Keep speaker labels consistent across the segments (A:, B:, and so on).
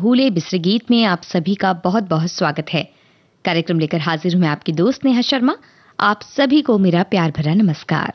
A: भूले बिसरे गीत में आप सभी का बहुत बहुत स्वागत है। कार्यक्रम लेकर हाजिर हूं मैं आपकी दोस्त नेहा शर्मा। आप सभी को मेरा प्यार भरा नमस्कार।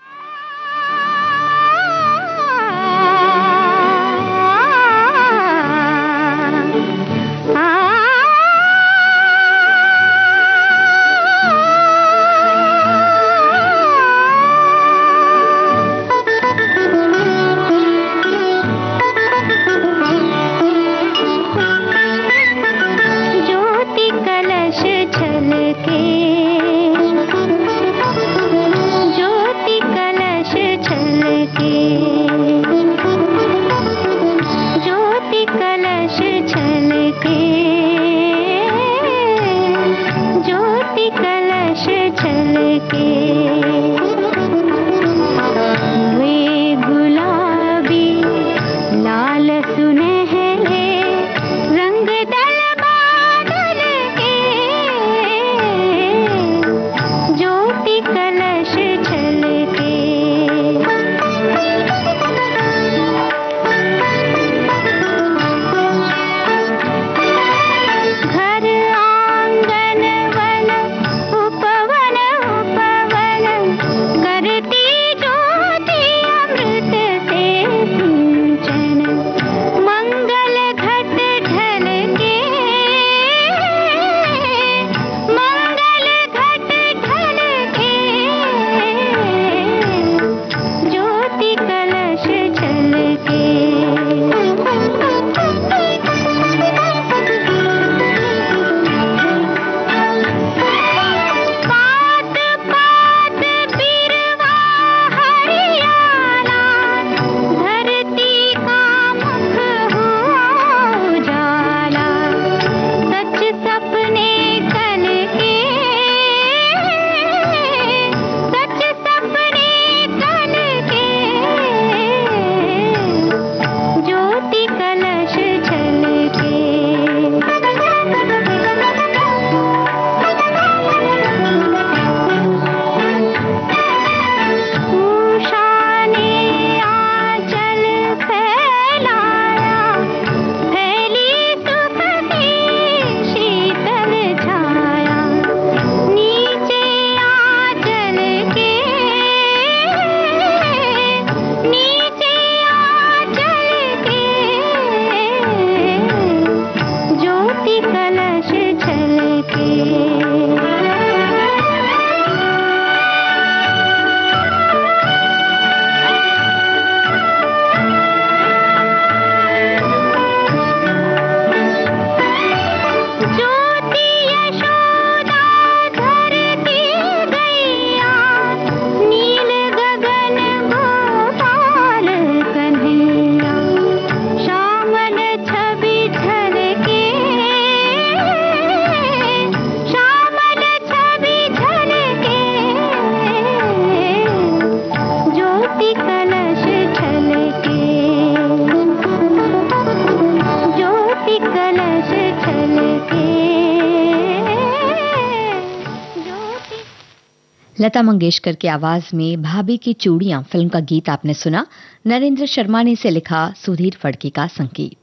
A: लता मंगेशकर की आवाज में भाभी की चूड़ियां फिल्म का गीत आपने सुना। नरेंद्र शर्मा ने इसे लिखा, सुधीर फड़के का संगीत।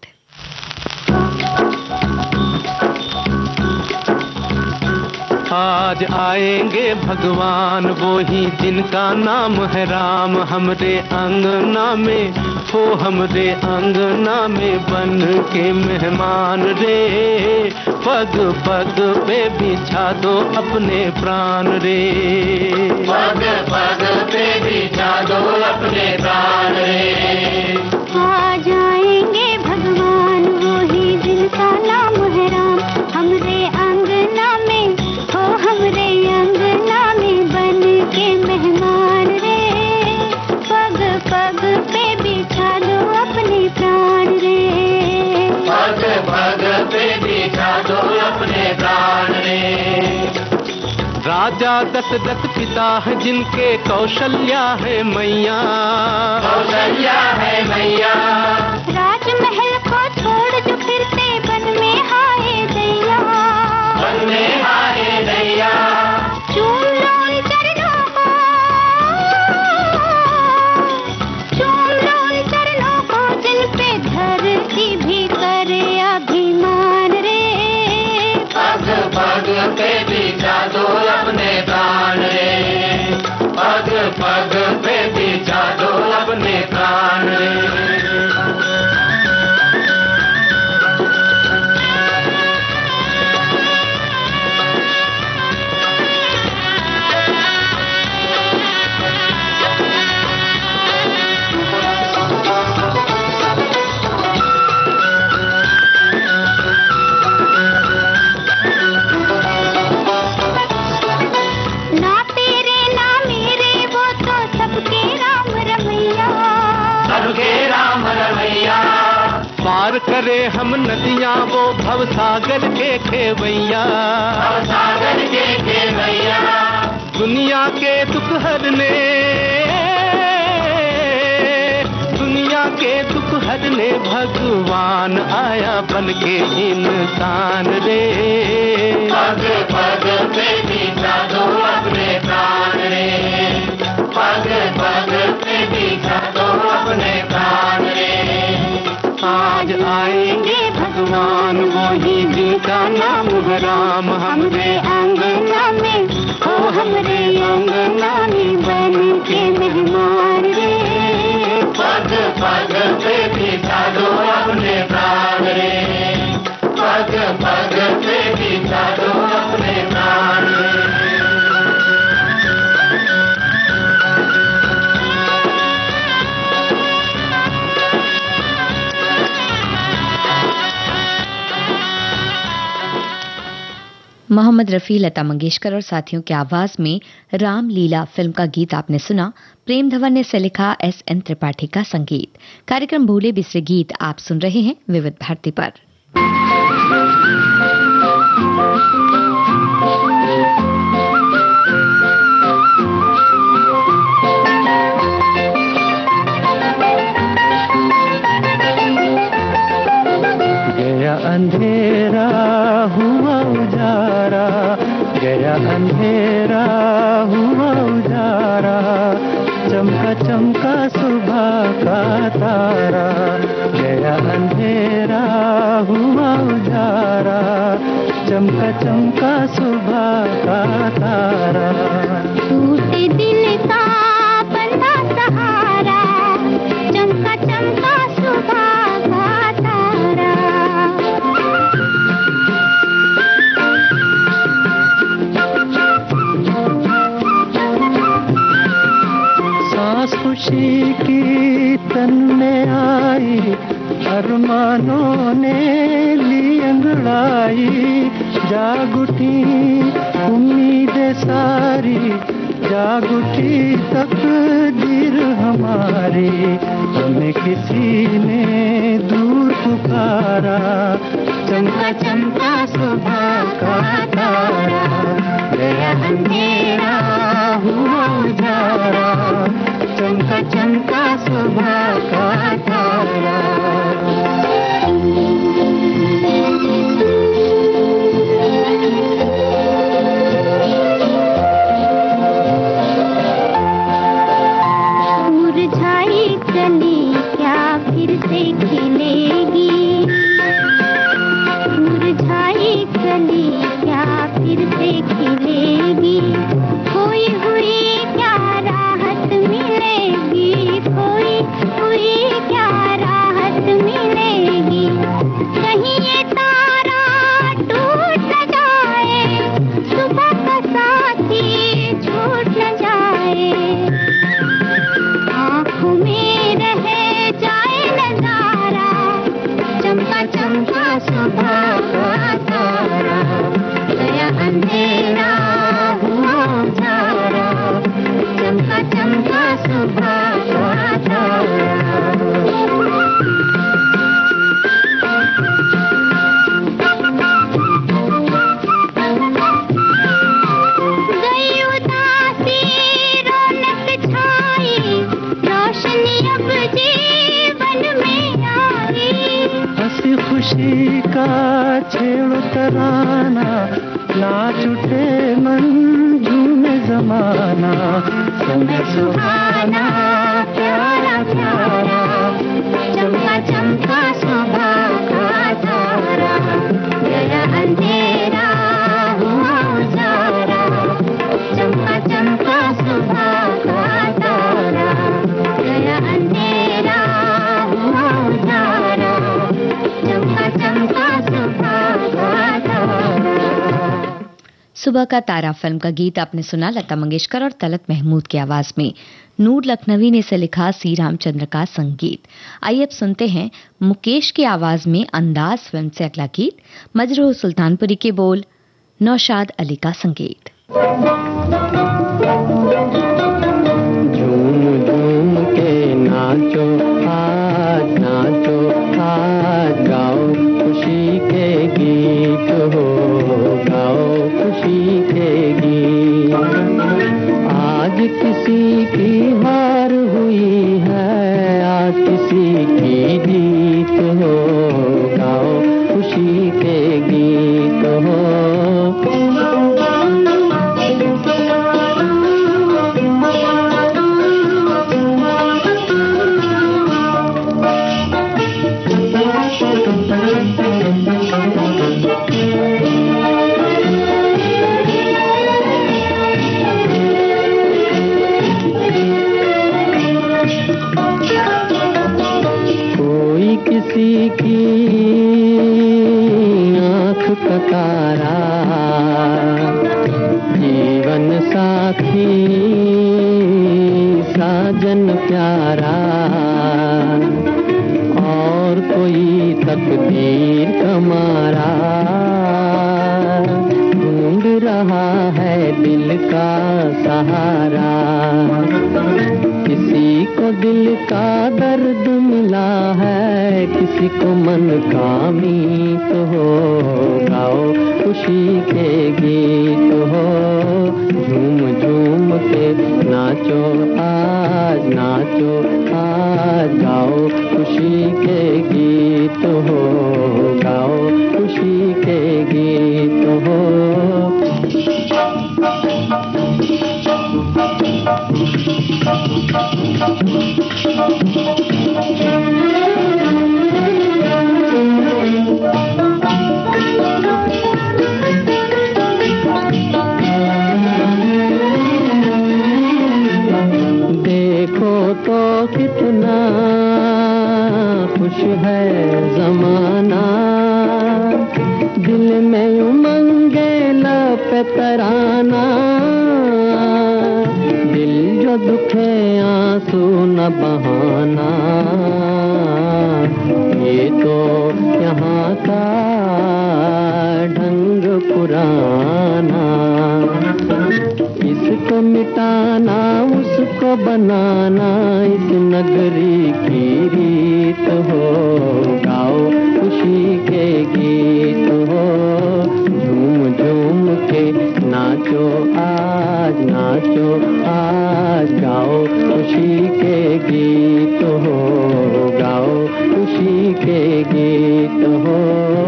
B: आज आएंगे भगवान वो ही जिनका नाम है राम, हमरे अंगना में हो हमरे अंगना में बन के मेहमान रे, पग पग पे बिछा दो अपने प्राण रे,
C: पग पग पे बिछा दो अपने प्राण रे।
D: आ जाएंगे भगवान वो ही जिनका नाम है राम, हमरे अंगना में हो हमरे अंगना में बन के मेहमान रे, पग पग पे बिछा दो अपने प्राण रे,
C: पग पग पे बिछा दो अपने प्राण रे।
B: राजा दशरथ पिता है जिनके कौशल्या है मैया,
C: कौशल्या है मैया।
D: राजमहल को छोड़ जो फिरते बन में हाय दैया,
C: बन में हाय दैया।
D: चूम लो उन चरणों को, चूम लो उन चरणों को जिन पे धरती भी करे अभी
C: पे बिछा दो अपने प्राण रे, पग पग पे बिछा दो अपने प्राण रे।
B: पार करे हम नदियाँ वो भव सागर के खेवैया,
C: सागर के खेवैया।
B: दुनिया के दुख हरने, दुनिया के दुख हरने भगवान आया बन के इंसान रे।
C: पग पग पे बिछा दो अपने प्राण रे, पग पग पे बिछा दो अपने प्राण रे।
B: आज आएंगे भगवान वही जिनका नाम है राम, हमरे अंगना में हो हमरे अंगना में बन के मेहमान रे।
C: पग पग पे बिछा दो अपने प्राण रे, पग पग पे बिछा दो अपने प्राण रे।
A: मोहम्मद रफ़ी, लता मंगेशकर और साथियों की आवाज में रामलीला फिल्म का गीत आपने सुना। प्रेम धवन ने इसे लिखा, S.N. त्रिपाठी का संगीत। कार्यक्रम भूले बिसरे गीत आप सुन रहे हैं विविध भारती पर।
B: गया अंधेरा हुआ उजारा, गया अंधेरा हुआ उजारा, चमका चमका सुबह का तारा। गया अंधेरा हुआ उजारा, चमका चमका सुबह का तारा।
D: टूटे दिल का बंधा सहारा, चमका चमका सुबह का तारा।
B: सांस खुशी की तन में आई, अरमानों ने ली अंगड़ाई। जाग उठी उम्मीदें सारी, जाग उठी तकदीर हमारी। हमें किसी ने दूर पुकारा, चमका चमका सुबह का तारा। गया अंधेरा हुआ उजारा, चमका चमका सुबह का तारा।
D: मुरझाई कली क्या फिर से खिलेगी, मुरझाई कली क्या फिर से खिलेगी। खोई हुई क्या राहत मिलेगी, खोई हुई क्या राहत मिलेगी। कहीं ये तारा टूट न जाए, सुबह का साथी छूट न जाए। आँखों में रह जाए नजारा, चमका चमका सुबह का तारा। गया अंधेरा हुआ उजारा, चमका चमका सुबह का तारा। गई उदासी रौनक छाई, रोशनी अब जीवन में आई।
B: हंसी खुशी का छेड़ तराना, नाच उठे मन झूमे जमाना। समय सुहाना प्यारा प्यारा, चमका चमका सुबह का तारा। गया अंधेरा हुआ
A: सुबह का तारा फिल्म का गीत आपने सुना लता मंगेशकर और तलत महमूद की आवाज में। नूर लखनवी ने इसे लिखा, सी रामचंद्र का संगीत। आइए अब सुनते हैं मुकेश की आवाज में अंदाज फिल्म से अगला गीत। मजरूह सुल्तानपुरी के बोल, नौशाद अली का संगीत।
B: झूम झूम के नाचो आज, नाचो आज, गाओ खुशी के गीत हो, गाओ खुशी के गीत। आज किसी की हार हुई है, आज किसी की जीत हो, गाओ खुशी के गीत हो। किसी की आँख का तारा, जीवन साथी साजन प्यारा, और कोई तकदीर का मारा ढूंढ रहा है दिल का सहारा। किसी को दिल का दर्द मिला है, किसी को मन का मीत हो, गाओ खुशी के गीत हो। झूम झूम के नाचो आज, नाचो आज, गाओ खुशी के गीत हो, गाओ खुशी के गीत हो। देखो तो कितना खुश है जमाना, दिल में उमंगे लब तराना, दिल जो दुखे आंसू न बहाना। ये तो यहाँ का ढंग पुराना, इसको मिटाना उसको बनाना, इस नगरी की रीत हो, गाओ खुशी के गीत हो। झूम झूम के नाचो आज, नाचो आज, गाओ खुशी के गीत हो, गाओ खुशी के गीत हो।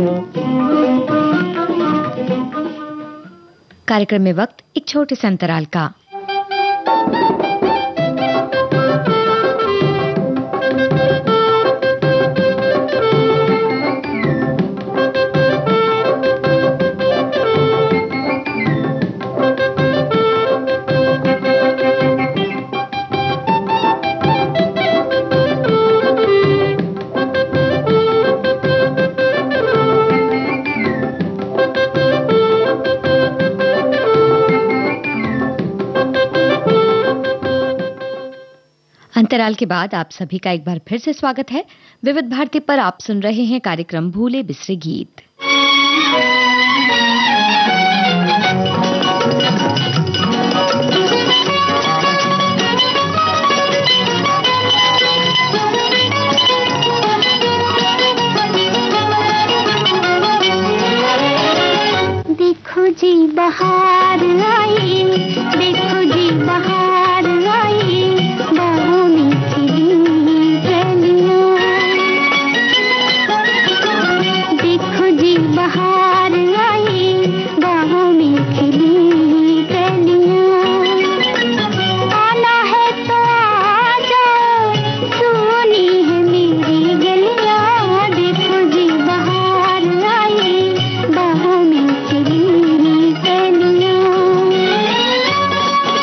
A: कार्यक्रम में वक्त एक छोटे से अंतराल का। अंतराल के बाद आप सभी का एक बार फिर से स्वागत है। विविध भारती पर आप सुन रहे हैं कार्यक्रम भूले बिसरे गीत।
D: देखो जी बहार आई, देखो जी बहार आई, बाहों में खिली कलियां। देखो जी बहार आई, बाहों में खिली कलियां। आना है तो आ जाओ, सुनी है मेरी गलियां। देखो जी बहार आई, बाहों में खिली कलियां।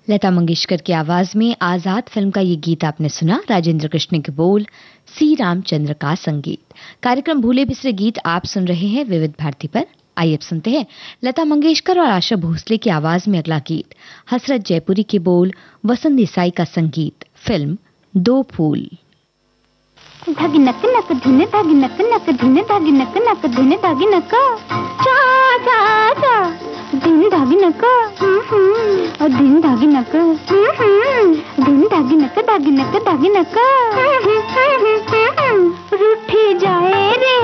A: लता मंगेशकर की आवाज में आजाद फिल्म का ये गीत आपने सुना। राजेंद्र कृष्ण के बोल, सी रामचंद्र का संगीत। कार्यक्रम भूले बिसरे गीत आप सुन रहे हैं विविध भारती पर। आइए अब सुनते हैं लता मंगेशकर और आशा भोसले की आवाज में अगला गीत। हसरत जयपुरी के बोल, वसंत देसाई का संगीत, फिल्म दो फूल।
D: धागी नक नक धुन धागी नक नक धुन धागी नक नक धुन धागी नक चा चा चा दिन धागी नक और दिन धागी नक दिन धागी नक धागी नक धागी नक रूठी जाए रे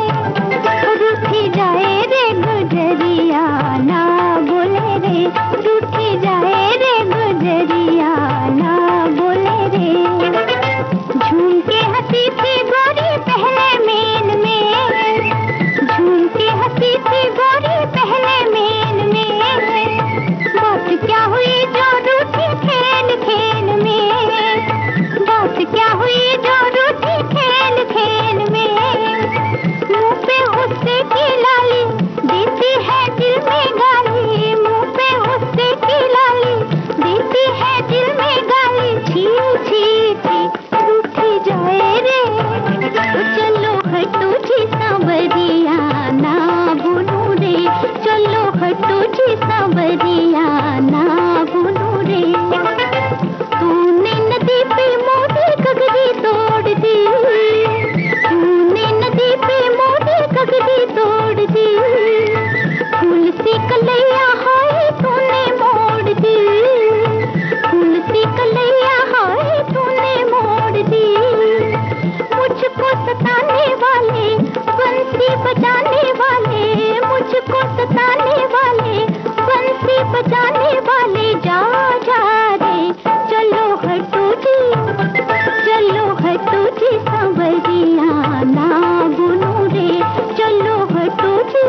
D: गुजरिया ना बोले रे, रूठी जाए रे गुजरिया ना बोले रे। झूम के हंसी थी गोरी पहले मेन में, झूम के हंसी थी गोरी पहले मेन में। बात क्या हुई जो रूठी खेल खेल में, बात क्या हुई जो रूठी खेल खेल में। मुंह पे गुस्से की लाली देती है दिल में गाली, मुंह पे गुस्से की लाली देती है दिल में गाली। छी छी छी रूठी जाए रे, चलो हटो जी सांवरिया ना भूलू रे, चलो हटो जी सांवरिया ना भूलू रे। तूने नदी पे मोटी कगरी तोड़ दी, तूने नदी पे मोटी कगरी तोड़ दी। फूल सी कलैया हाय तूने मोड़ दी, फूल सी कलैया हाय तूने मोड़ दी। मुझको सताने वाले बंसी बजाने वाले, मुझको सताने वाले बंसी बजाने वाले। जा जा रे चलो हटो जी, चलो हटो जी सांवरिया ना भूलू रे, चलो हटो जी।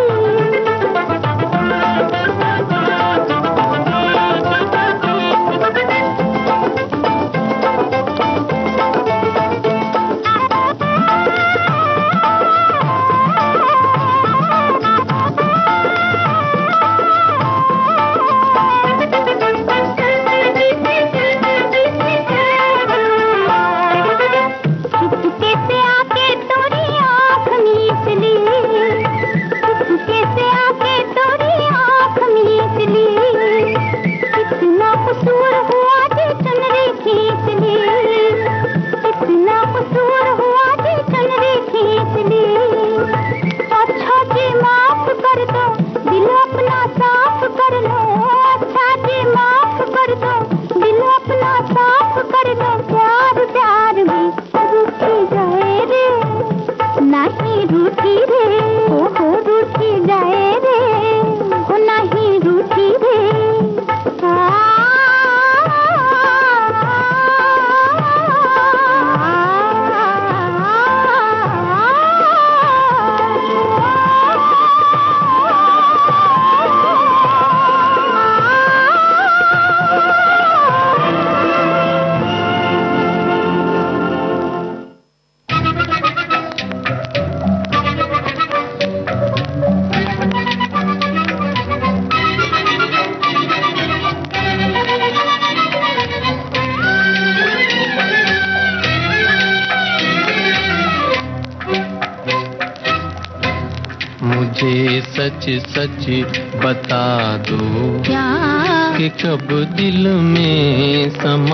B: सच सच बता दो क्या कि कब दिल में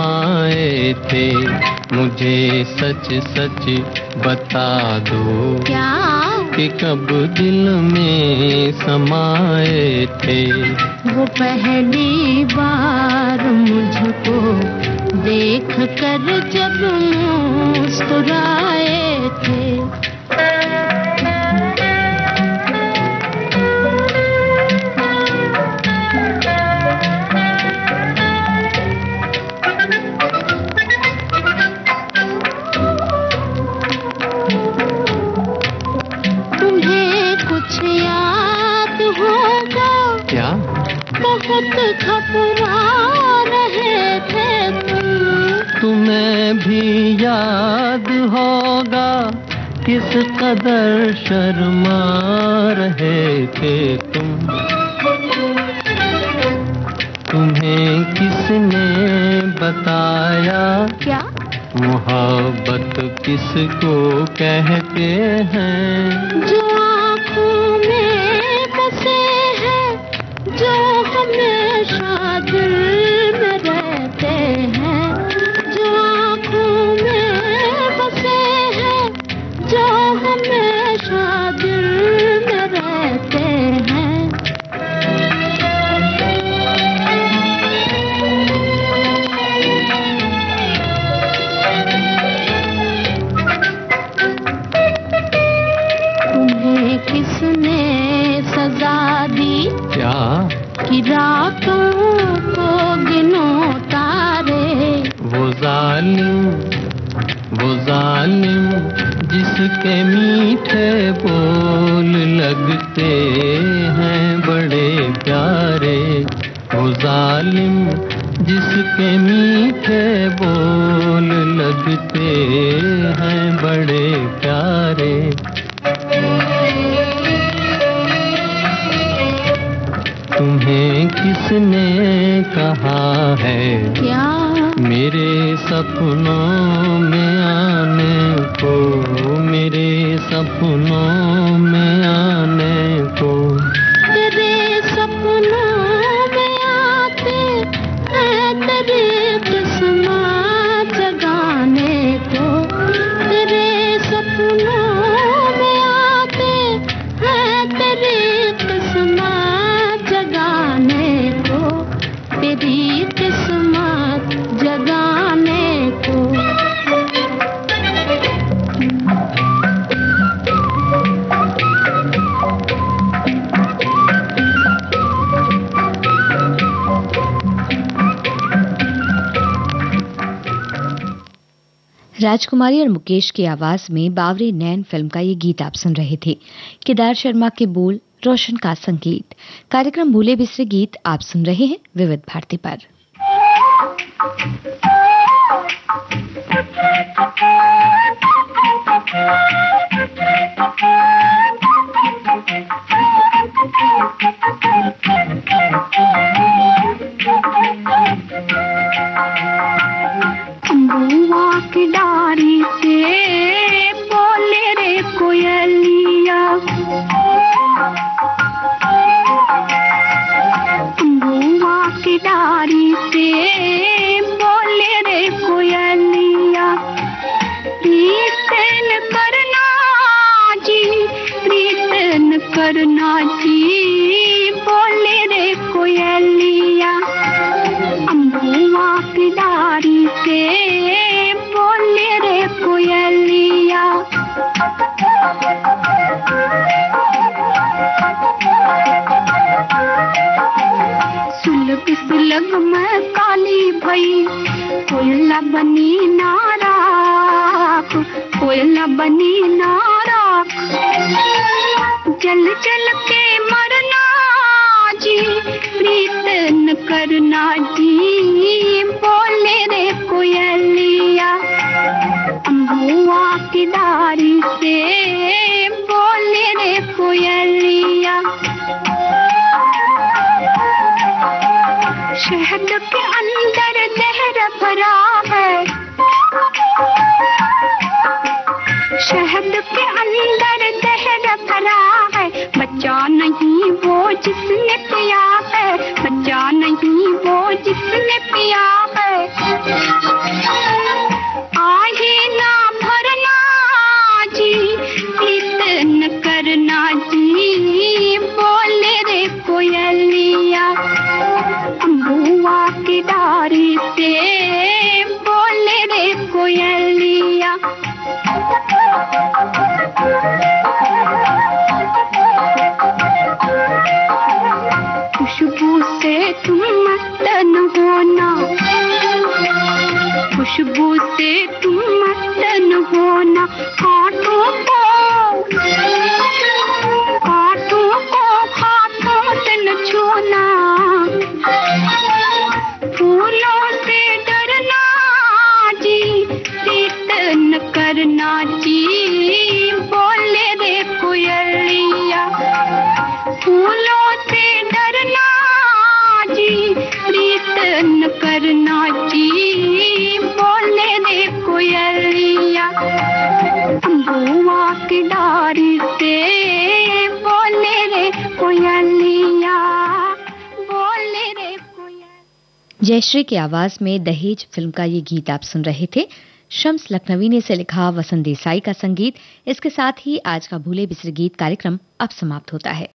B: समाए थे। मुझे सच सच बता दो क्या कि कब दिल में समाए थे।
E: वो पहली बार मुझको देख कर जब मुस्कुराए थे। बहुत घबरा रहे थे
B: तुम्हें भी याद होगा किस कदर शर्मा रहे थे तुम। तुम्हें किसने किसको कहते हैं?
E: जो आँखों में बसे हैं, जो हमेशा दिल में रहते हैं। जो आँखों में बसे हैं, जो हमेशा दिल में रहते हैं। किसने सजा दी
B: क्या
E: कि रातों को गिनो तारे?
B: वो जालिम जिसके मीठे बोल लगते हैं बड़े प्यारे। वो जालिम जिसके मीठे बोल लगते हैं बड़े प्यारे। तुम्हें किसने कहा है
E: क्या
B: मेरे सपनों में आने को? मेरे सपनों में आने को?
E: तेरे सपनों में आते हैं तेरे किस्मत जगाने को। तेरे सपनों में आते हैं तेरे किस्मत जगाने को। तेरी किस्मत जगाने को।
A: राजकुमारी और मुकेश की आवाज में बावरे नैन फिल्म का ये गीत आप सुन रहे थे। केदार शर्मा के बोल, रोशन का संगीत। कार्यक्रम भूले बिसरे गीत आप सुन रहे हैं विविध भारती पर।
D: अम्बुआ की डारी से बोले रे कोयलिया। अम्बुआ की डारी से बोले रे कोयलिया। प्रीतन करना जी, प्रीतन करना जी, बोले रे कोयलिया। अम्बुआ की डारी से बोले रे कोयलिया। सुलग सुलग मैं काली भई, कोयला बनी नाराख, कोयला बनी नाराख। जल जल के मरना जी, प्रीतन करना जी, बोले रे कोयलिया। अम्बुआ की डारी से बोले रे कोयलिया। शहद के अंदर जहर भरा है, शहद के अंदर जहर भरा है। बच्चा नहीं वो जिसने पिया है, बच्चा नहीं वो जिसने पिया है। आहे ना भरना जी, कीर्तन करना जी, बोले रे कोयलिया। अम्बुआ की डारी से बोले रे कोयलिया। खुशबू से तुम मस्तन होना, खुशबू से तुम मस्तन होना। कांटों को हाथों से न छूना। फूलों से डरना जी, कीर्तन करना जी, बोले रे कोयलिया। फूलों से डरना जी, कीर्तन करना जी, बोले रे कोयलिया। बुआ की डारी से बोले रे कोयलिया, बोले रे कोयल।
A: जयश्री की आवाज में दहेज फिल्म का ये गीत आप सुन रहे थे। शम्स लखनवी ने इसे लिखा, वसंत देसाई का संगीत। इसके साथ ही आज का भूले बिसरे गीत कार्यक्रम अब समाप्त होता है।